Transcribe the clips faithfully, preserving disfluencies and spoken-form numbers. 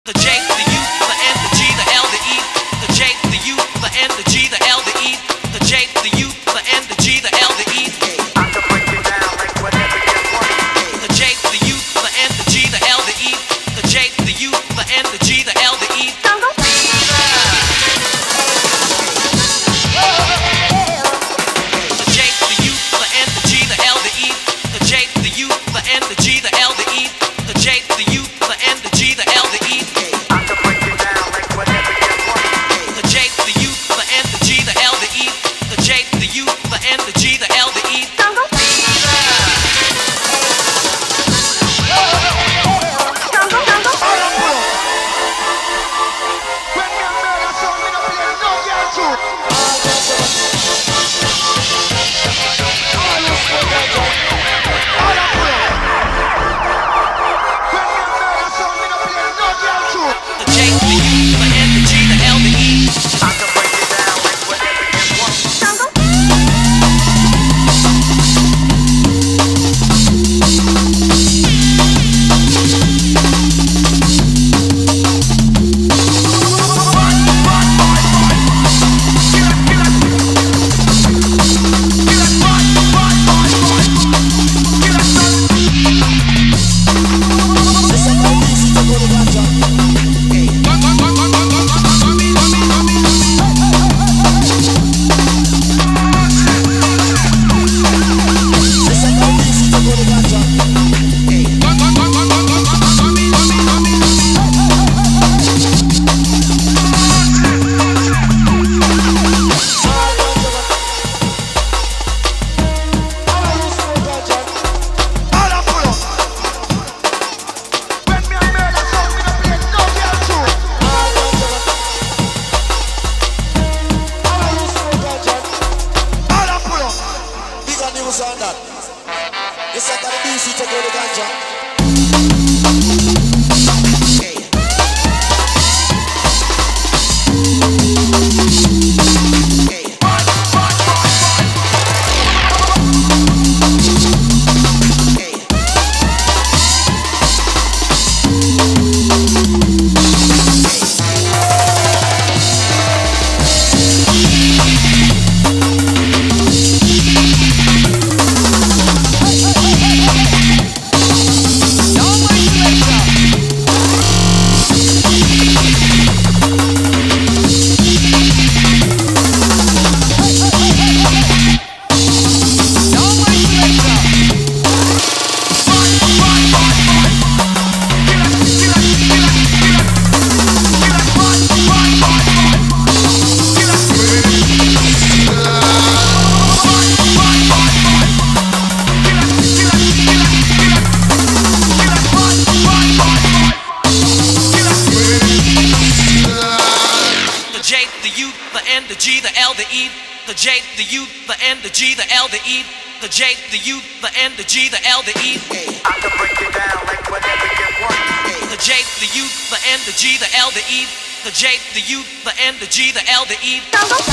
the J, the U, the N, the G, the L, the E, the J, the U, the N, the G, the L, the E, the J, the U, the N, the G, the L, the E. I can break it down like whatever you want. The J, the U, the N, the G, the L, the E, the J, the U, the N, the G, the L, the E. The G, the L, the E, the J, the U, the N, the G, the L, the E, the J, the U, the N, the G, the L, the E. I can break it down like whatever you want. The J, the U, the N, the G, the L, the E, the J, the U, the N, the G, the L, the E.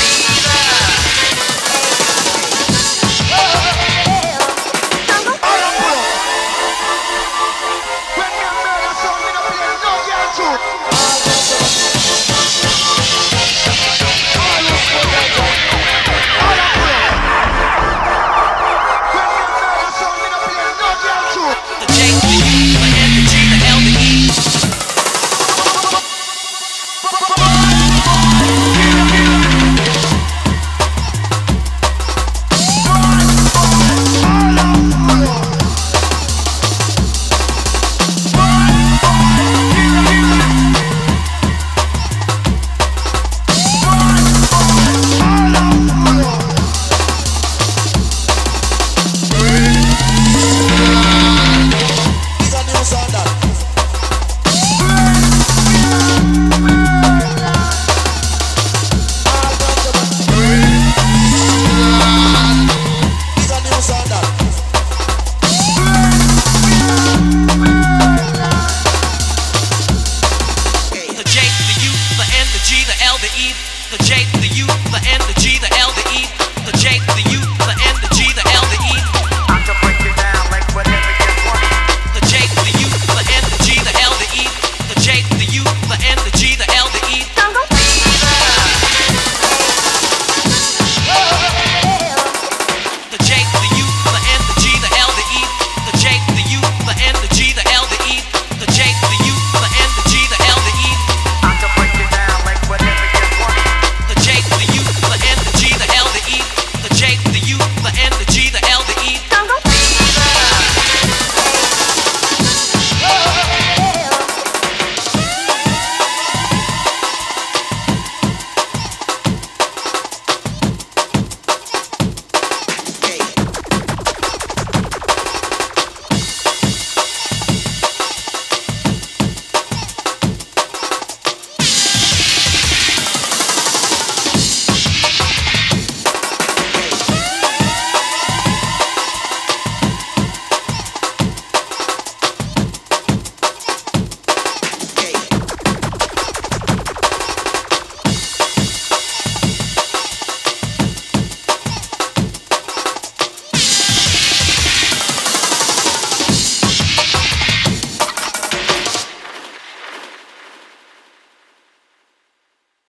the J, the U, the N, the G, the L, the E, the J, the U, the N, the G, the L, the E. I can break it down like whatever you want. The J, the U, the N, the G, the L, the E, the J, the U, the the N, the